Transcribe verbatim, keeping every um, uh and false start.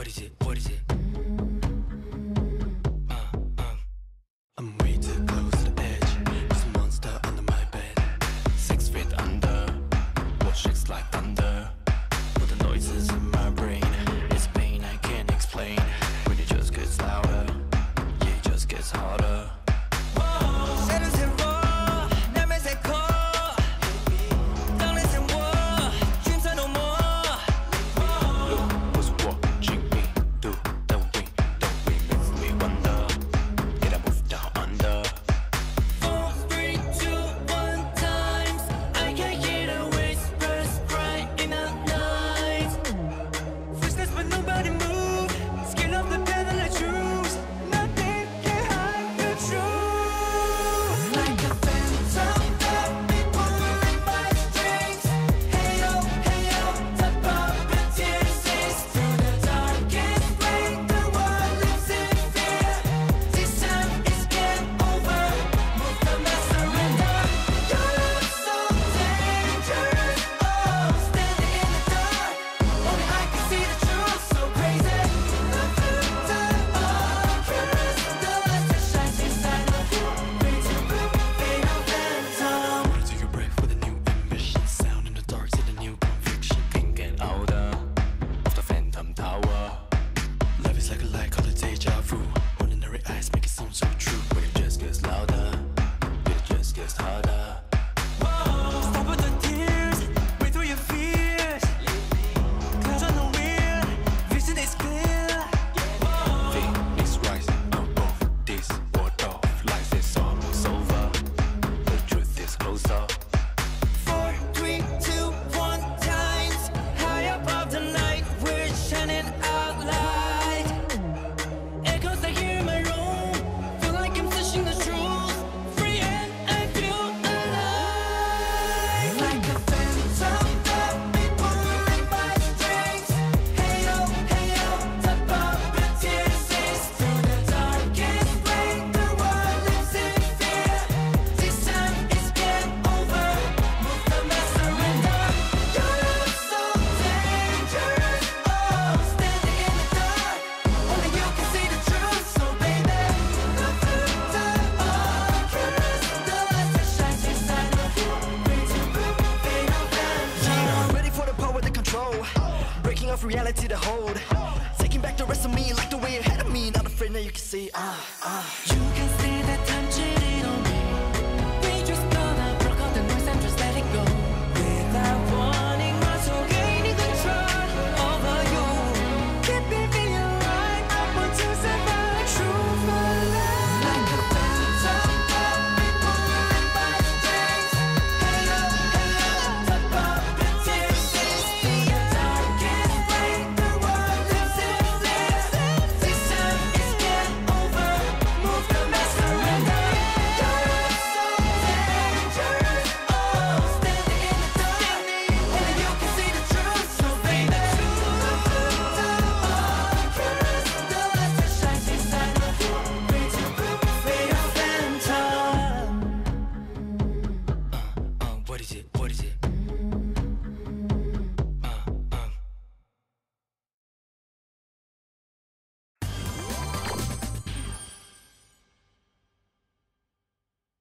what is it? What is it? Uh, uh. I'm way too close to the edge. There's a monster under my bed. Six feet under. What shakes like thunder? But the noises in my brain, it's pain I can't explain. When it just gets louder, yeah, it just gets harder. Breaking off reality to hold, taking back the rest of me like the way ahead of me. Not afraid now you can see. Ah, ah. You can see the time cheating on me. We just gonna broke all the noise and just let it go. Without warning, my soul gaining control over you. Keep it feeling right. I want to survive true for life. Like a phantom, I'll be pulling my strings. Hey yo, hey yo, top up the tears. What is it? What is it?